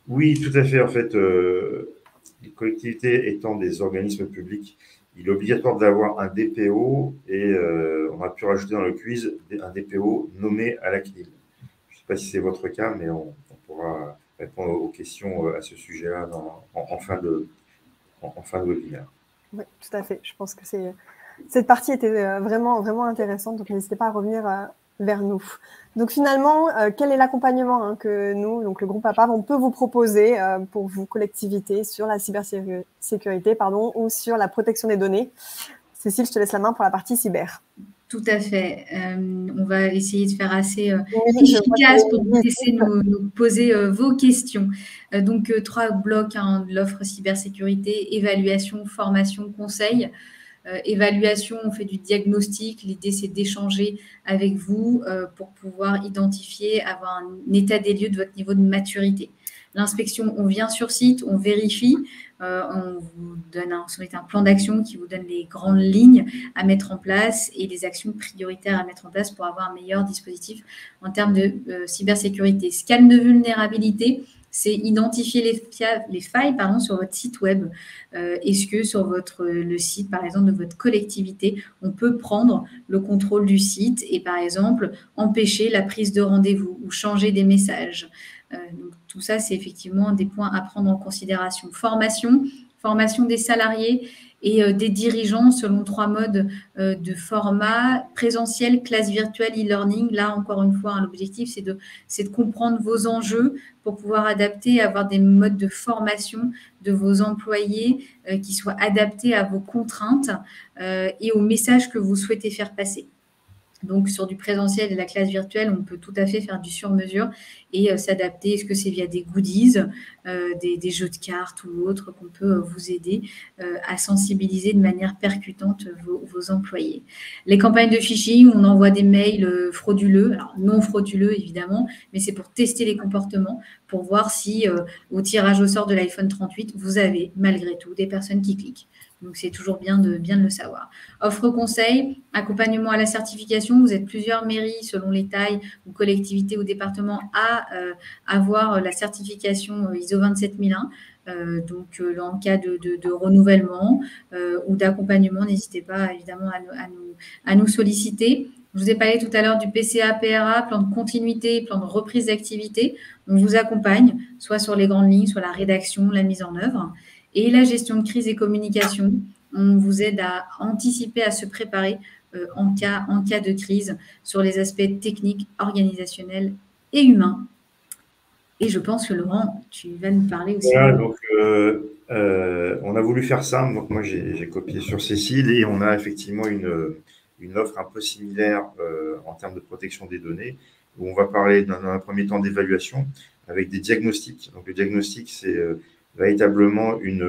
Oui, tout à fait. En fait, euh, les collectivités étant des organismes publics, il est obligatoire d'avoir un D P O et euh, on a pu rajouter dans le quiz un D P O nommé à la C N I L. Je ne sais pas si c'est votre cas, mais on, on pourra répondre aux questions à ce sujet-là en, en, fin de, en, en fin de webinaire. Oui, tout à fait. Je pense que c'est, cette partie était vraiment, vraiment intéressante, donc n'hésitez pas à revenir vers nous. Donc finalement, euh, quel est l'accompagnement hein, que nous, donc le groupe A P A V, on peut vous proposer euh, pour vos collectivités sur la cybersécurité pardon, ou sur la protection des données? Cécile, je te laisse la main pour la partie cyber. Tout à fait. Euh, on va essayer de faire assez euh, oui, efficace pour vous laisser nous, nous poser euh, vos questions. Euh, donc, euh, trois blocs, hein, l'offre cybersécurité, évaluation, formation, conseil. Euh, évaluation, on fait du diagnostic. L'idée, c'est d'échanger avec vous euh, pour pouvoir identifier, avoir un état des lieux de votre niveau de maturité. L'inspection, on vient sur site, on vérifie, euh, on vous donne un, on un plan d'action qui vous donne les grandes lignes à mettre en place et les actions prioritaires à mettre en place pour avoir un meilleur dispositif en termes de euh, cybersécurité. Scan de vulnérabilité, c'est identifier les, les failles pardon, sur votre site web. Euh, Est-ce que sur votre, le site, par exemple, de votre collectivité, on peut prendre le contrôle du site et, par exemple, empêcher la prise de rendez-vous ou changer des messages. Euh, donc, tout ça, c'est effectivement des points à prendre en considération. Formation, formation des salariés et euh, des dirigeants selon trois modes euh, de format, présentiel, classe virtuelle, e-learning. Là, encore une fois, hein, l'objectif, c'est de, c'est de comprendre vos enjeux pour pouvoir adapter, avoir des modes de formation de vos employés euh, qui soient adaptés à vos contraintes euh, et aux messages que vous souhaitez faire passer. Donc, sur du présentiel et la classe virtuelle, on peut tout à fait faire du sur-mesure et euh, s'adapter. Est-ce que c'est via des goodies, euh, des, des jeux de cartes ou autres qu'on peut euh, vous aider euh, à sensibiliser de manière percutante vos, vos employés. Les campagnes de phishing, on envoie des mails euh, frauduleux, alors non frauduleux évidemment, mais c'est pour tester les comportements, pour voir si euh, au tirage au sort de l'iPhone trente-huit, vous avez malgré tout des personnes qui cliquent. Donc, c'est toujours bien de, bien de le savoir. Offre conseil, accompagnement à la certification. Vous êtes plusieurs mairies, selon les tailles, ou collectivités ou départements, à euh, avoir la certification I S O vingt-sept mille un. Euh, donc, euh, en cas de, de, de renouvellement euh, ou d'accompagnement, n'hésitez pas évidemment à nous, à, nous, à nous solliciter. Je vous ai parlé tout à l'heure du P C A P R A, plan de continuité, plan de reprise d'activité. On vous accompagne, soit sur les grandes lignes, soit la rédaction, la mise en œuvre. Et la gestion de crise et communication, on vous aide à anticiper, à se préparer euh, en, cas, en cas de crise sur les aspects techniques, organisationnels et humains. Et je pense que Laurent, tu vas nous parler aussi. Voilà, donc euh, euh, on a voulu faire ça. Donc moi, j'ai copié sur Cécile et on a effectivement une, une offre un peu similaire euh, en termes de protection des données, où on va parler dans un premier temps d'évaluation avec des diagnostics. Donc le diagnostic, c'est euh, véritablement une,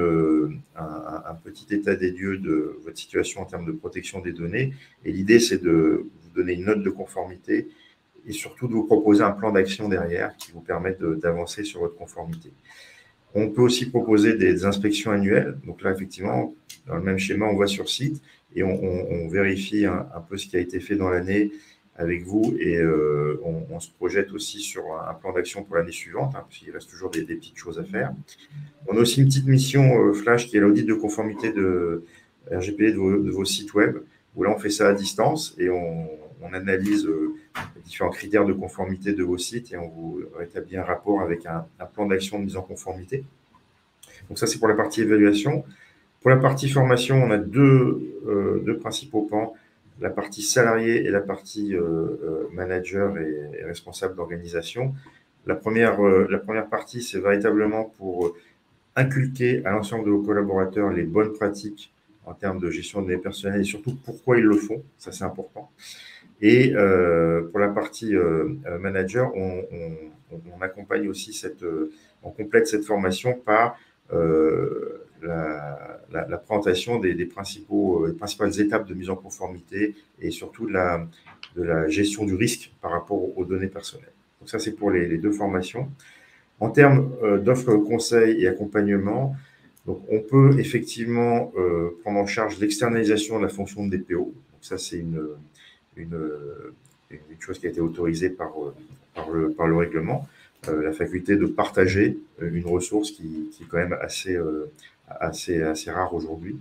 un, un petit état des lieux de votre situation en termes de protection des données. Et l'idée, c'est de vous donner une note de conformité et surtout de vous proposer un plan d'action derrière qui vous permette d'avancer sur votre conformité. On peut aussi proposer des inspections annuelles. Donc là, effectivement, dans le même schéma, on va sur site et on, on, on vérifie un, un peu ce qui a été fait dans l'année avec vous et euh, on, on se projette aussi sur un, un plan d'action pour l'année suivante, hein, parce qu'il reste toujours des, des petites choses à faire. On a aussi une petite mission euh, flash qui est l'audit de conformité de R G P D de vos, de vos sites web, où là, on fait ça à distance et on, on analyse euh, les différents critères de conformité de vos sites et on vous rétablit un rapport avec un, un plan d'action de mise en conformité. Donc ça, c'est pour la partie évaluation. Pour la partie formation, on a deux, euh, deux principaux pans, la partie salarié et la partie euh, euh, manager et, et responsable d'organisation. La première, euh, la première partie, c'est véritablement pour euh, inculquer à l'ensemble de vos collaborateurs les bonnes pratiques en termes de gestion de données personnelles et surtout pourquoi ils le font, ça c'est important. Et euh, pour la partie euh, manager, on, on, on accompagne aussi cette, on complète cette formation par euh, la, la, la présentation des, des principaux, des principales étapes de mise en conformité et surtout de la, de la gestion du risque par rapport aux données personnelles. Donc ça, c'est pour les, les deux formations. En termes euh, d'offres conseils et accompagnement, donc on peut effectivement euh, prendre en charge l'externalisation de la fonction de D P O. Donc ça, c'est une, une, une chose qui a été autorisée par, par, le, par le règlement. euh, la faculté de partager une ressource qui, qui est quand même assez, euh, assez, assez rare aujourd'hui.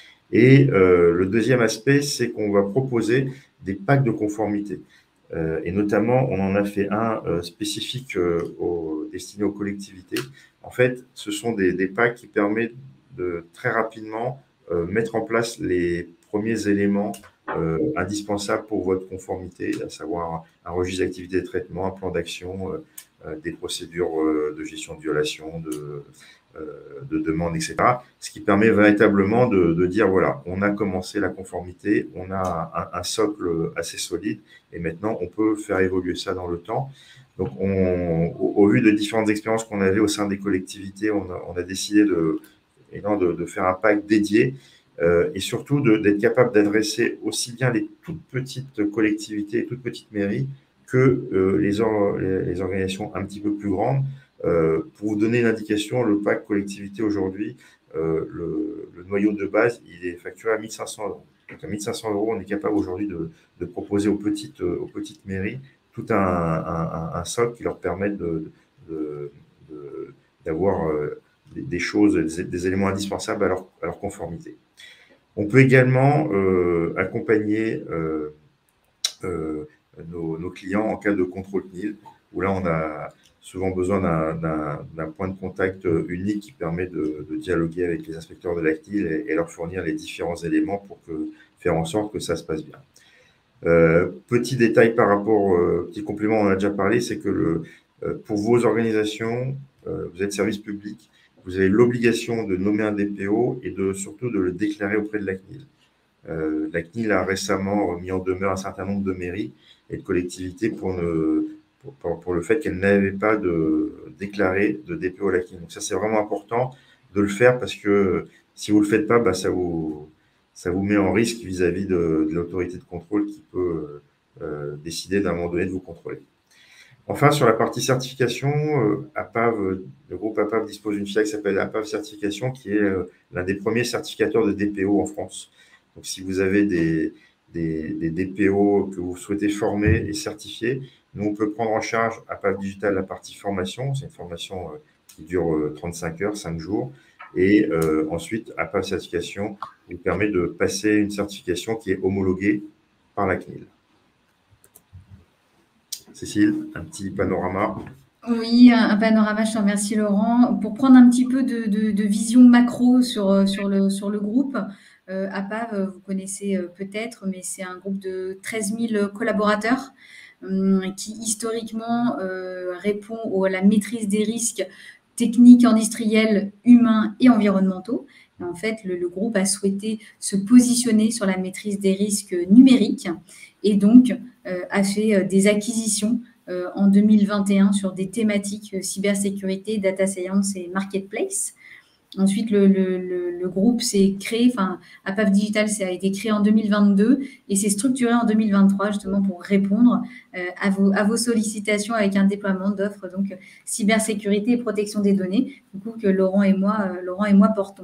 Et euh, le deuxième aspect, c'est qu'on va proposer des packs de conformité. Euh, et notamment, on en a fait un euh, spécifique euh, au, destiné aux collectivités. En fait, ce sont des, des packs qui permettent de très rapidement euh, mettre en place les premiers éléments euh, indispensables pour votre conformité, à savoir un registre d'activité de traitement, un plan d'action, euh, euh, des procédures euh, de gestion de violation, de, euh, de demande, et cetera. Ce qui permet véritablement de, de dire, voilà, on a commencé la conformité, on a un, un socle assez solide, et maintenant, on peut faire évoluer ça dans le temps. Donc, on, au, au vu de différentes expériences qu'on avait au sein des collectivités, on a, on a décidé de, de, de faire un pack dédié euh, et surtout d'être capable d'adresser aussi bien les toutes petites collectivités, toutes petites mairies, que euh, les, or, les, les organisations un petit peu plus grandes. Euh, pour vous donner une indication, le pack collectivité aujourd'hui, euh, le, le noyau de base, il est facturé à mille cinq cents euros. Donc à mille cinq cents euros, on est capable aujourd'hui de, de proposer aux petites, aux petites mairies tout un, un, un socle qui leur permette de, de, de, d'avoir euh, des, des choses, des, des éléments indispensables à leur, à leur conformité. On peut également euh, accompagner euh, euh, nos, nos clients en cas de contrôle C N I L, où là, on a souvent besoin d'un point de contact unique qui permet de, de dialoguer avec les inspecteurs de la C N I L et, et leur fournir les différents éléments pour que, faire en sorte que ça se passe bien. Euh, petit détail par rapport, euh, petit complément, on en a déjà parlé, c'est que le, euh, pour vos organisations, euh, vous êtes service public, vous avez l'obligation de nommer un D P O et de, surtout de le déclarer auprès de la C N I L. Euh, la C N I L a récemment mis en demeure un certain nombre de mairies et de collectivités pour, ne, pour, pour, pour le fait qu'elles n'avaient pas de déclaré de D P O à la C N I L. Donc ça, c'est vraiment important de le faire parce que si vous ne le faites pas, bah, ça, vous, ça vous met en risque vis-à-vis -vis de, de l'autorité de contrôle qui peut euh, décider d'un moment donné de vous contrôler. Enfin, sur la partie certification, euh, A P A V, le groupe A P A V dispose d'une filiale qui s'appelle A P A V Certification, qui est euh, l'un des premiers certificateurs de D P O en France. Donc, si vous avez des, des, des D P O que vous souhaitez former et certifier, nous, on peut prendre en charge A P A V Digital la partie formation. C'est une formation euh, qui dure euh, trente-cinq heures, cinq jours. Et euh, ensuite, A P A V Certification vous permet de passer une certification qui est homologuée par la C N I L. Cécile, un petit panorama. Oui, un panorama, je te remercie Laurent. Pour prendre un petit peu de, de, de vision macro sur, sur, le, sur le groupe, euh, A P A V, vous connaissez peut-être, mais c'est un groupe de treize mille collaborateurs euh, qui historiquement euh, répond à la maîtrise des risques techniques, industriels, humains et environnementaux. Et en fait, le, le groupe a souhaité se positionner sur la maîtrise des risques numériques et donc euh, a fait des acquisitions euh, en deux mille vingt et un sur des thématiques euh, cybersécurité, data science et marketplace. Ensuite, le, le, le, le groupe s'est créé, enfin, A P A V Digital ça a été créé en deux mille vingt-deux et s'est structuré en deux mille vingt-trois justement pour répondre euh, à, vos, à vos sollicitations avec un déploiement d'offres donc cybersécurité et protection des données, du coup que Laurent et moi, euh, Laurent et moi portons.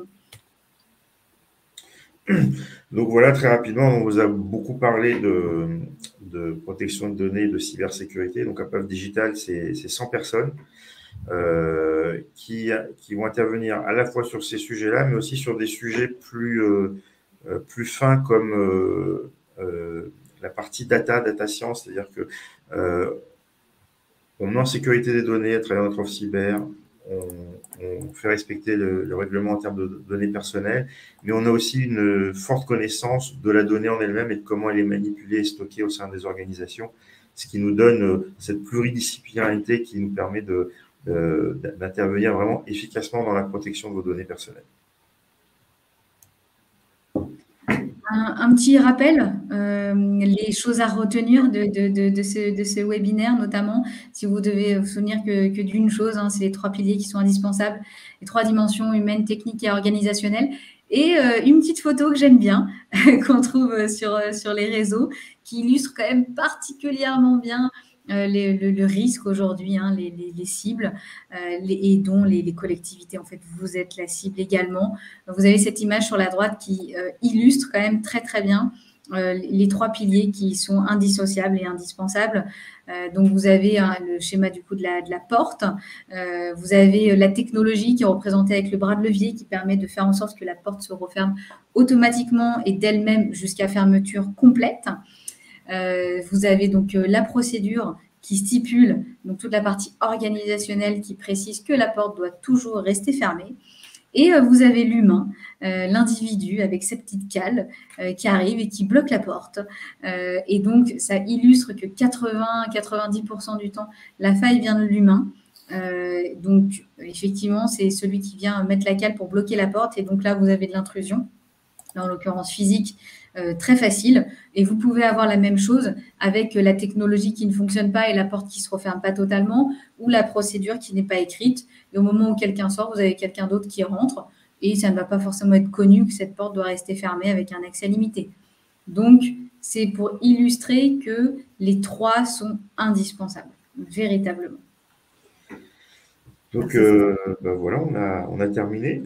Donc voilà, très rapidement, on vous a beaucoup parlé de, de protection de données, de cybersécurité. Donc A P A V Digital, c'est cent personnes euh, qui, qui vont intervenir à la fois sur ces sujets-là, mais aussi sur des sujets plus, euh, plus fins comme euh, euh, la partie data, data science, c'est-à-dire que euh, on met en sécurité des données à travers notre offre cyber, on, on fait respecter le, le règlement en termes de données personnelles, mais on a aussi une forte connaissance de la donnée en elle-même et de comment elle est manipulée et stockée au sein des organisations, ce qui nous donne cette pluridisciplinarité qui nous permet de, de, d'intervenir vraiment efficacement dans la protection de vos données personnelles. Un, un petit rappel, euh, les choses à retenir de, de, de, de, ce, de ce webinaire, notamment, si vous devez vous souvenir que, que d'une chose, hein, c'est les trois piliers qui sont indispensables, les trois dimensions humaines, techniques et organisationnelles. Et euh, une petite photo que j'aime bien, qu'on trouve sur, sur les réseaux, qui illustre quand même particulièrement bien Euh, les, le, le risque aujourd'hui, hein, les, les, les cibles, euh, les, et dont les, les collectivités, en fait, vous êtes la cible également. Vous avez cette image sur la droite qui euh, illustre quand même très, très bien euh, les trois piliers qui sont indissociables et indispensables. Euh, donc, vous avez hein, le schéma du coup de la, de la porte. Euh, vous avez la technologie qui est représentée avec le bras de levier qui permet de faire en sorte que la porte se referme automatiquement et d'elle-même jusqu'à fermeture complète. Euh, vous avez donc euh, la procédure qui stipule donc toute la partie organisationnelle qui précise que la porte doit toujours rester fermée. Et euh, vous avez l'humain, euh, l'individu avec sa petite cale euh, qui arrive et qui bloque la porte. Euh, et donc, ça illustre que quatre-vingts à quatre-vingt-dix pour cent du temps, la faille vient de l'humain. Euh, donc, effectivement, c'est celui qui vient mettre la cale pour bloquer la porte. Et donc là, vous avez de l'intrusion, en l'occurrence physique, euh, très facile. Et vous pouvez avoir la même chose avec la technologie qui ne fonctionne pas et la porte qui ne se referme pas totalement, ou la procédure qui n'est pas écrite. Et au moment où quelqu'un sort, vous avez quelqu'un d'autre qui rentre. Et ça ne va pas forcément être connu que cette porte doit rester fermée avec un accès limité. Donc, c'est pour illustrer que les trois sont indispensables, véritablement. Donc, euh, ben voilà, on a, on a terminé.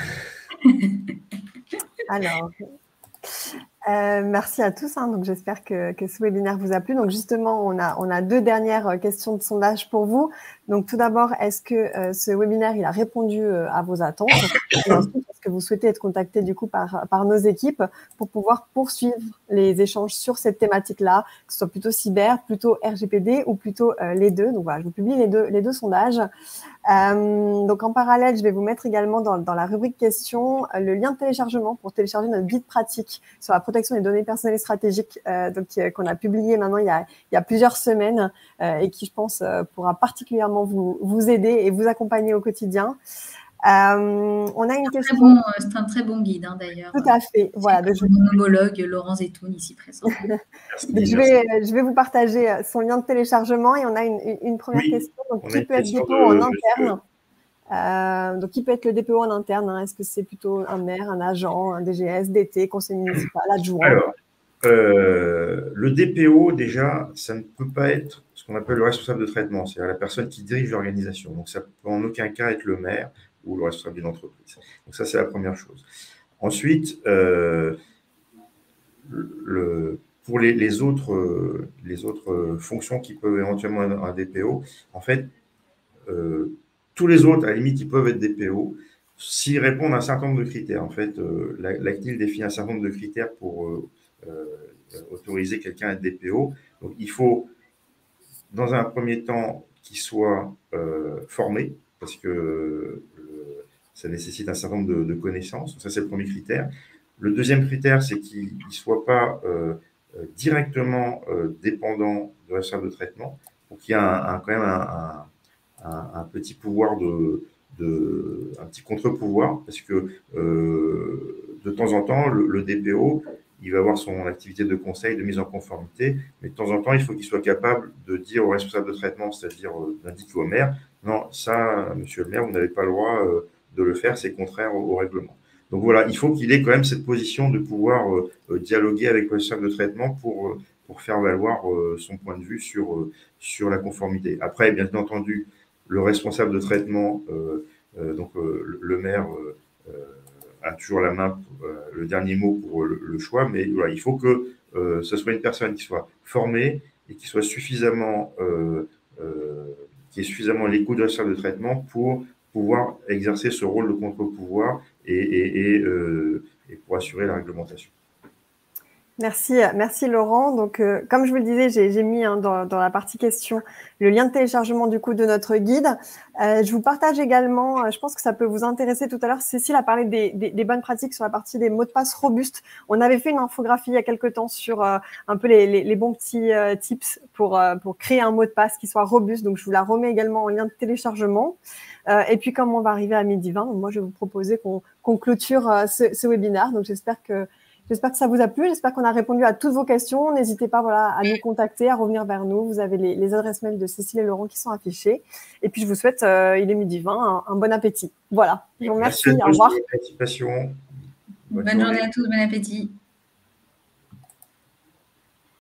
Alors, euh, merci à tous. Hein. Donc, j'espère que, que ce webinaire vous a plu. Donc, justement, on a, on a deux dernières questions de sondage pour vous. Donc, tout d'abord, est-ce que euh, ce webinaire, il a répondu euh, à vos attentes? Et ensuite, est-ce que vous souhaitez être contacté du coup par, par nos équipes pour pouvoir poursuivre les échanges sur cette thématique-là, que ce soit plutôt cyber, plutôt R G P D ou plutôt euh, les deux. Donc, voilà, je vous publie les deux, les deux sondages. Euh, donc, en parallèle, je vais vous mettre également dans, dans la rubrique questions euh, le lien de téléchargement pour télécharger notre guide pratique sur la protection des données personnelles et stratégiques, euh, donc euh, qu'on a publié maintenant il y a, il y a plusieurs semaines euh, et qui, je pense, euh, pourra particulièrement vous, vous aider et vous accompagner au quotidien. Euh, on a une question. Bon, c'est un très bon guide, hein, d'ailleurs. Tout à fait. Voilà. Donc, mon homologue Laurent Zetoun ici présent. Donc, je vais, je vais vous partager son lien de téléchargement et on a une, une, une première Oui, question. Donc, on a qui une peut être question D P O de en monsieur- interne euh, Donc, qui peut être le D P O en interne hein? Est-ce que c'est plutôt un maire, un agent, un D G S, D T, conseil municipal, adjoint? Alors, euh, le D P O, déjà, ça ne peut pas être ce qu'on appelle le responsable de traitement, c'est-à-dire la personne qui dirige l'organisation. Donc, ça peut en aucun cas être le maire ou le responsable d'une entreprise. Donc, ça, c'est la première chose. Ensuite, euh, le, pour les, les, autres, euh, les autres fonctions qui peuvent éventuellement être un D P O, en fait, euh, tous les autres, à la limite, ils peuvent être D P O s'ils répondent à un certain nombre de critères. En fait, euh, la, la C N I L définit un certain nombre de critères pour euh, euh, autoriser quelqu'un à être D P O. Donc, il faut, dans un premier temps, qu'il soit euh, formé, parce que euh, ça nécessite un certain nombre de, de connaissances. Ça, c'est le premier critère. Le deuxième critère, c'est qu'il ne soit pas euh, directement euh, dépendant de la salle de traitement, pour qu'il y ait un, un, quand même un, un, un petit pouvoir de, de un petit contre-pouvoir, parce que euh, de temps en temps, le, le D P O, il va avoir son activité de conseil, de mise en conformité, mais de temps en temps, il faut qu'il soit capable de dire au responsable de traitement, c'est-à-dire euh, d'indiquer au maire, non, ça, monsieur le maire, vous n'avez pas le droit euh, de le faire, c'est contraire au, au règlement. Donc voilà, il faut qu'il ait quand même cette position de pouvoir euh, dialoguer avec le responsable de traitement pour, euh, pour faire valoir euh, son point de vue sur, euh, sur la conformité. Après, bien entendu, le responsable de traitement, euh, euh, donc euh, le, le maire euh, euh, a toujours la main, pour, euh, le dernier mot pour le, le choix, mais voilà, il faut que euh, ce soit une personne qui soit formée et qui soit suffisamment, euh, euh, qui ait suffisamment l'écoute de responsable de traitement pour pouvoir exercer ce rôle de contre-pouvoir et, et, et, euh, et pour assurer la réglementation. Merci, merci Laurent. Donc, euh, comme je vous le disais, j'ai mis hein, dans, dans la partie questions le lien de téléchargement du coup de notre guide. Euh, je vous partage également, euh, je pense que ça peut vous intéresser tout à l'heure, Cécile a parlé des, des, des bonnes pratiques sur la partie des mots de passe robustes. On avait fait une infographie il y a quelques temps sur euh, un peu les, les, les bons petits euh, tips pour, euh, pour créer un mot de passe qui soit robuste. Donc, je vous la remets également en lien de téléchargement. Euh, et puis, comme on va arriver à midi vingt, donc moi, je vais vous proposer qu'on qu'on clôture euh, ce, ce webinaire. Donc, j'espère que J'espère que ça vous a plu. J'espère qu'on a répondu à toutes vos questions. N'hésitez pas voilà, à nous contacter, à revenir vers nous. Vous avez les, les adresses mail de Cécile et Laurent qui sont affichées. Et puis, je vous souhaite, euh, il est midi vingt, un, un bon appétit. Voilà. Je vous remercie. Merci à tous Au revoir. pour votre participation. Bonne, Bonne journée à tous. Bon appétit.